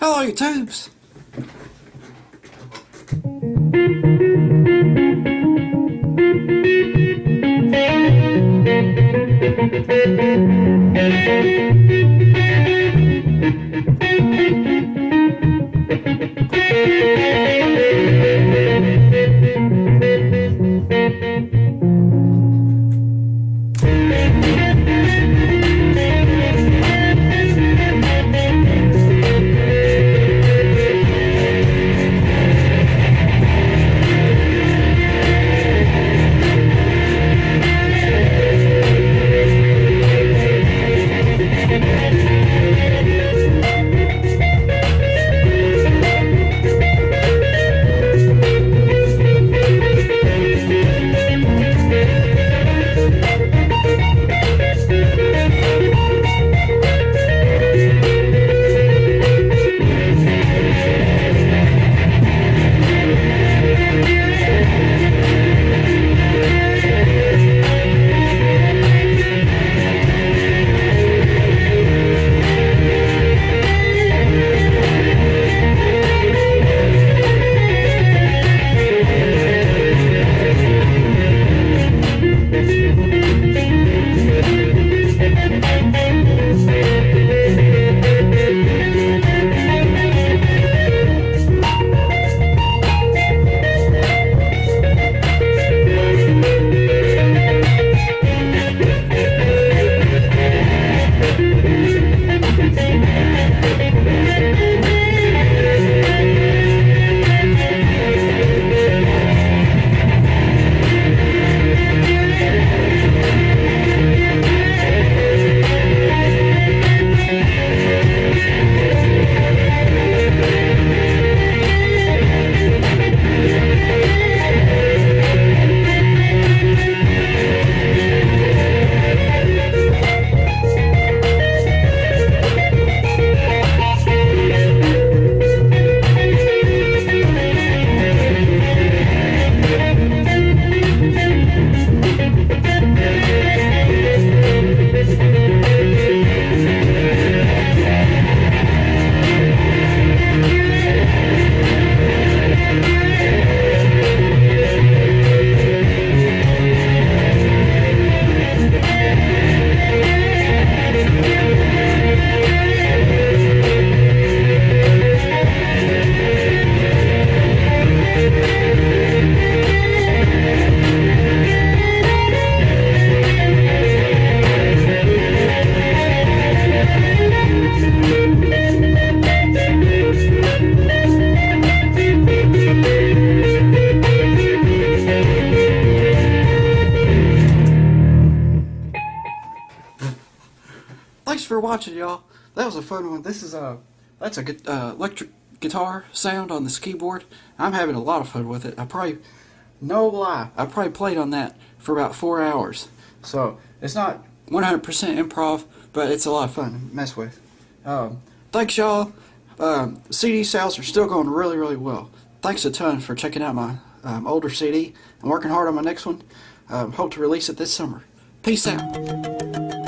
Hello, YouTubes! Thanks for watching, y'all. That was a fun one. This is that's a good electric guitar sound on this keyboard. I'm having a lot of fun with it. No lie, I probably played on that for about 4 hours. So it's not 100% improv, but it's a lot of fun to mess with. Thanks, y'all. CD sales are still going really, really well. Thanks a ton for checking out my older CD. I'm working hard on my next one. Hope to release it this summer. Peace out.